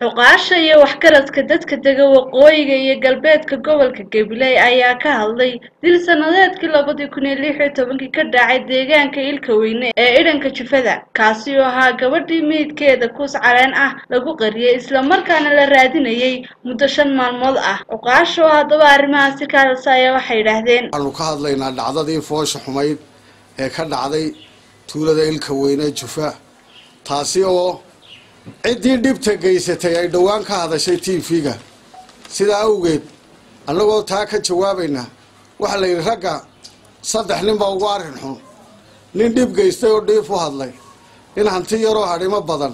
Cuqaasha iyo waxgaradka dadka dega waqooyiga iyo galbeedka gobolka Gabiley ayaa ka hadlay dil sanadeedkii 2016 ka dhacay deegaanka Ilka Weyne ee Idhanka Jufada kaasi oo ahaa gabadhii meydkeeda kuus caleen ah lagu qariyay isla markaana la raadinayay muddo 5 maalmood ah. Cuqaasha oo haddaba arrimahaasi ka hadlaya waxay yiraahdeen waxaanu ka hadlaynaa dhacdadii foosha xumayd ee ka dhacday tuulada Ilka Weyne Jufa taasi oo ciddii dhibta geysatay ay dhawaan ka hadashay TV-ga sida awgeed annagoo taa ka jawaabayna waxa la yiri ragga 3 nin baa ugu arrin xun nin dhib geystay oo dhiif u hadlay in hanti yaroo harimo badan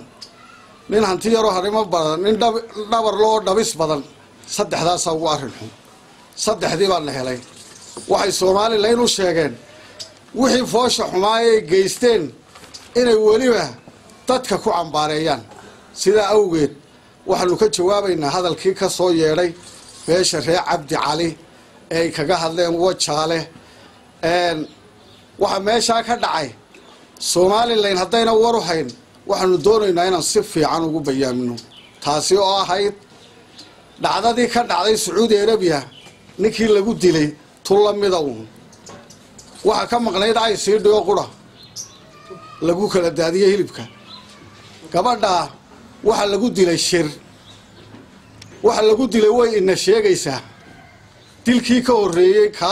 nin dhabar loo dhabis badan saddexdaas ugu arrin xun saddexdii baan la helay waxay Soomaaliland u sheegeen wixii foosha xumaayay geysteen inay waliba dadka ku cambaareeyaan sida awgeed waxaanu ka jawaabaynaa hadalkii ka soo yeedhay beesha reer Cabdi Cali ee kaga hadleen wajaale waxa meesha ka dhacay Soomaaliland haddayna war u hayn waxaanu doonaynaa inaan si fiican ugu bayaamino taasi oo ahayd dhacdadii ka dhacday Saudi Arabia ninkii lagu dilay tulamida waxa ka maqnayd ay sii dhigo qura lagu kala daadiyay hilibka gabadha waxa lagu dilay shir waxa lagu dilay way ina sheegaysaa dilkii ka horeeyay ka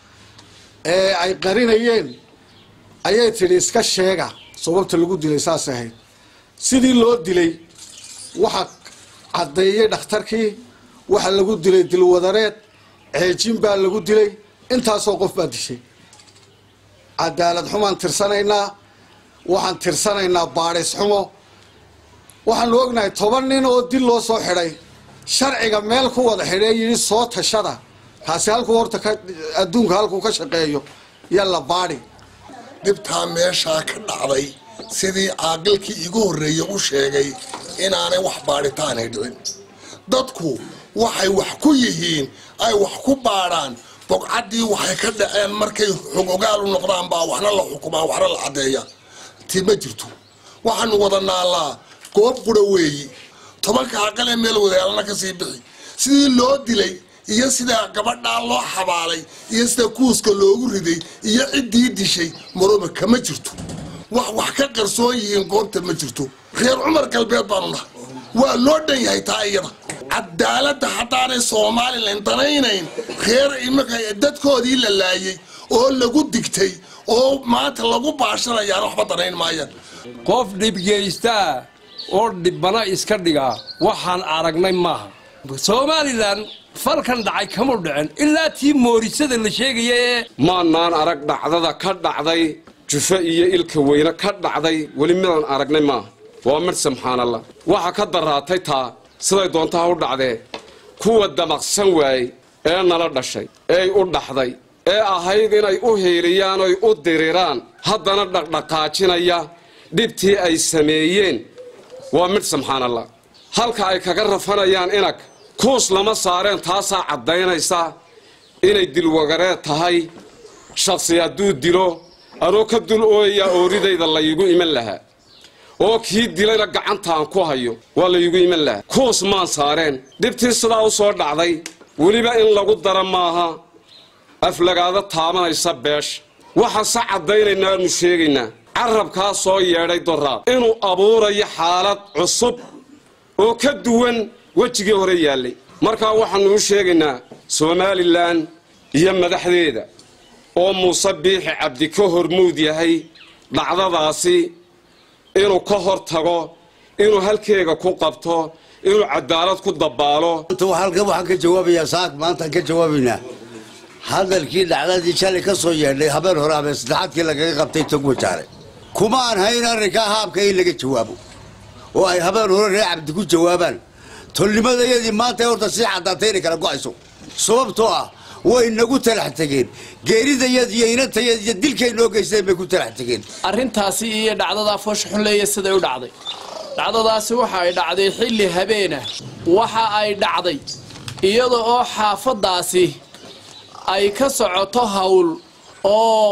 ay qarinayeen ayay tiri iska sheega sababta lagu dilay saas ahayd sidii loo dilay waxa cadeeyay dhakhtarkii waxa lagu dilay dil wadareed ceejin baa lagu dilay intaas oo qof baa dishay cadaalad xumaan tirsanaynaa waxaan tirsanaynaa baaris xumo waxaan ognahay 10 nin oo dil loo soo xiray sharciga meel ku wada xiray yiri soo tashada kaasi halku horta adduunka halku ka shaqeeyo yalla baari dibta meesha ka dhacday sidii aqalkii igu horeeyay u sheegay inaanay wax baaritaan dhicin dadku waxay wax ku yihiin ay wax ku baaraan boqcadii waxay ka dhaceen markay xuquuqaal u noqdaan baa waxna la xukumaa waxna la cadeeya tima jirto waxaan wada naalaa goob qura weeyi 10 aqal ee meel wadaalna ka sii bixi sidii loo dilay iyo sida gabadha loo xabaalay iyo sida kuuska loogu riday iyo ciddii dishay marooba kama jirto wax ka qarsoon yihiin goobta ma jirto reer Umar galbeed baanuna waa loo dhan yahay taayada cadaaladda hadaanay Soomaaliland danaynayn reer imaka dadkoodii la laayay oo lagu digtay oo maanta lagu baashanayaan waxba danayn maayaan qof dhib geysta oo dhibana iska dhiga waxaan aragnay maaha Soomaaliland falkan dhacay kama dhicin ilaa tii moorisada la sheegay maanaan arag dhacdada ka dhacday Jufa iyo Ilka Weyne ka dhacday wali midaan aragnay maaha waa mar subxaanallah waxa ka daraatay taa siday doontaa u dhacday kuwa damaqsan waay ee nala dhashay ee u dhaxday ee ahayd inay u heeliyaan oo u diriraan haddana dhaqdhaqaajinaya dhibtii ay sameeyeen waa mid subxaanallah halka ay kaga rafanayaan inag kuus lama saareen taasa cadeynaysa inay dil wagareed tahay shakhsiyadu dilo anoo ka dul ooya ooridayda la igu iman lahaa oo kii dilayna gacantaan ku hayo waa la igu iman lahaa kuus maan saareen dhibtii sidaa u soo dhacday waliba in lagu dara maaha aflagaada taabanaysa beesh waxa sax cadeynaynaa nu sheegaynaa carabka soo yeedhay doraad inuu abuurayo xaalad cusub oo ka duwan wajigii hore yaalay marka waxaanu u sheegaynaa Soomaaliland iyo madaxdeeda oo Muuse Biixi Cabdi ka hormuud yahay dhacdadaasi inuu ka hortago inuu halkeega ku qabto inuu cadaalad ku dabaalo inta waxaan ka jawaabayaa saaq maanta ka jawaabaynaa hadalkii dhacdadii shalay ka soo yeedhay habeen hore habeen saddexaadkii laga qabtay tog wajaale kuma aan hayn arrinka haabka in laga jawaabo oo ay habeen hore reer Cabdi ku jawaabaan tolnimadayadii maanta horta si cadaatay kala go'ayso sababtoo ah way nagu talax tageen geeridayadii iyo inantayadii dilkeen oo geystay bay ku talax tageen arrintaasi iyo dhacdada foosh xun leeyahay sida u dhacday dhacdadaasi waxa ay dhacday xilli habeena waxa ay dhacday iyadoo oo xaafadaasi ay ka socoto hawl oo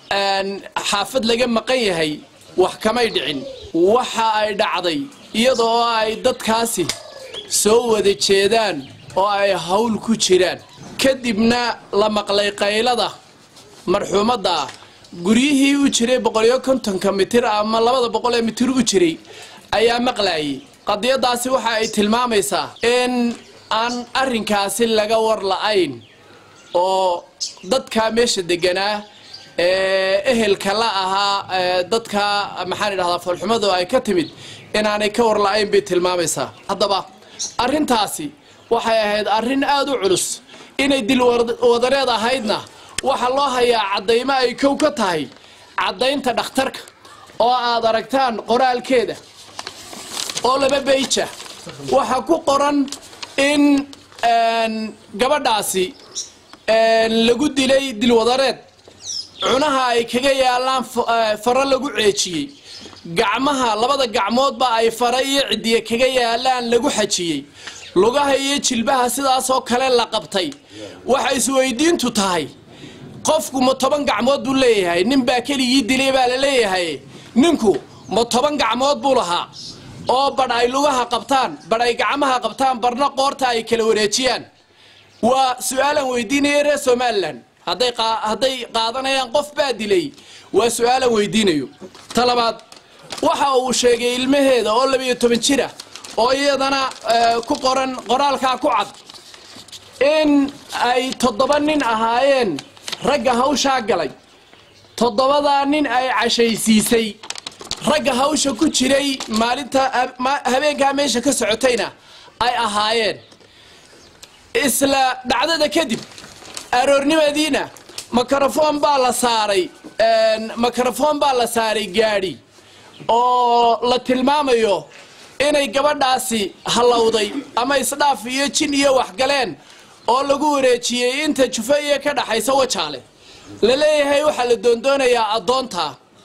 xaafad laga maqan yahay wax kamay dhicin waxa ay dhacday iyadoo ay dadkaasi soo wada jeedaan oo ay hawl ku jiraan kadibna la maqlay qaylada marxuumadda guryihii u jiray 150 mitir ama 200 mitir u jiray ayaa maqlayay qadiyadaasi waxa ay tilmaamaysaa in aan arrinkaasi laga war la'ayn oo dadka meesha deganaa ehelka la ahaa dadka maxaan idhahdaa falxumadu ay ka timid inaanay ka war la'ayn bay tilmaamaysaa haddaba arrintaasi waxay ahayd arrin aad u culus inay dil wadareed ahaydna waxa loo hayaa cadaymo ay kow ka tahay cadaynta dhakhtarka oo aad aragtaan qoraalkeeda oo 2 beeja waxa ku qoran in gabadhaasi lagu dilay dil wadareed cunaha ay kaga yaalaan fara lagu ceejiyay gacmaha labada gacmoodba ay fara iyo cidiye kaga yaalaan lagu xajiyay lugaha iyo jilbaha sidaas oo kale la qabtay waxa isweydiintu tahay qofku ma 10 gacmood buu leeyahay nin baa keligii dilay baa la leeyahay ninku ma 10 gacmood buu lahaa oo bad ay lugaha qabtaan bad ay gacmaha qabtaan barna qoorta ay kala wareejiyaan waa su'aalan weydiinaya reer Soomaaliland hadday qaadanayaan qof baa dilay waa su'aalan weydiinayo talabaad waxa uu sheegay ilmaheeda oo 12 jir ah oo iyadana ku qoran qoraalka ku cad in ay 7 nin ahaayeen ragga hawsha galay 7 nin ay cashaysiisay ragga hawsha ku jiray maalinta habeenka meesha ka socotayna ay ahaayeen isla dhacdada kadib aroornimadina mikrofon baa la saaray gaari oo la tilmaamayo inay gabadhaasi halowday ama isdhaaf iyo jin iyo wax galeen oo lagu wareejiyay inta jufeeye ka dhaxaysa wajaale la leeyahay waxa la doondoonayaa adoonta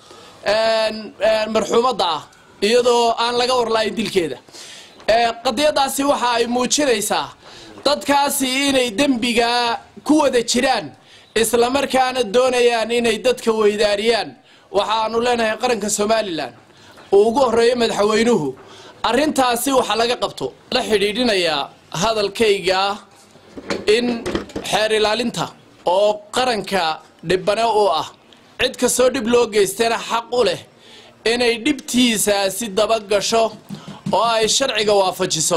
marxuumadda ah iyadoo aan laga warlayn dilkeeda qadiyadaasi waxa ay muujinaysaa dadkaasi inay dembiga ku wada jiraan isla markaana doonayaan inay dadka weydaariyaan waxaanu leenahay qaranka Soomaaliland oo ugu horeeyay madaxweynuhu arrintaasi waxa laga qabto la xidhiidhinayaa hadalkayga in xeer ilaalinta oo qaranka dhibana u ah cid ka soo dib loo geystana xaq u leh inay dhibtiisa si daba gasho oo ay sharciga waafajiso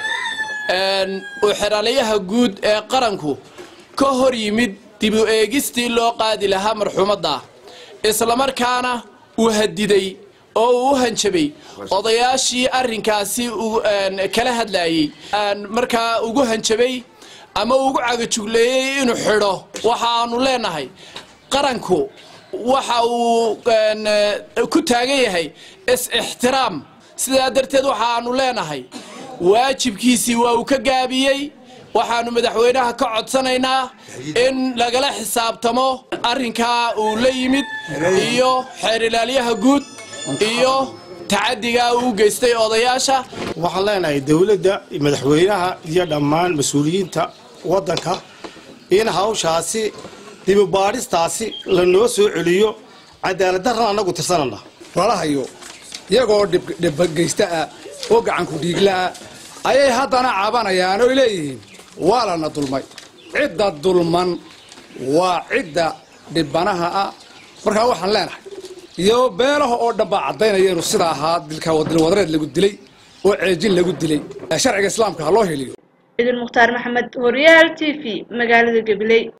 xeralayaha guud ee qaranku ka hor yimid dib u eegistii loo qaadi lahaa marxuumadda isla markaana uu hadiday oo uu hanjabay odayaashii arrinkaasi kala hadlayay markaa ugu hanjabay ama ugu cagajugleeyay inuu xidho waxaanu leenahay qaranku waxa uu ku taagan yahay is-ixtiraam sidaa darteed waxaanu leenahay waajibkiisii waa uu ka gaabiyey waxaanu madaxweynaha ka codsanaynaa in lagala xisaabtamo arrinkaa uu la yimid iyo xeer ilaaliyaha guud iyo tacadiga uu geystay odayaasha waxaan leenahay dawladda madaxweynaha iyo dhammaan mas'uuliyiinta waddanka in hawshaasi dib u baadhistaasi la noo soo celiyo cadaalad darrana anagu tirsanana walaalahayo iyagoo dhib geysta oo gacan ku dhiigla ayay haddana caabanayaan oo leeyihiin waa lana dulmay cidda dulman waa cidda dhibanaha ah markaa waxaan leenahay iyo beelaha oo dhan baa caddaynaya inuu sida ahaa dilka wadareed lagu dilay oo ceejin lagu dilay sharciga islaamka ha loo heliyo idin mukhtaar maxamed horyaal TV magaalada Gabiley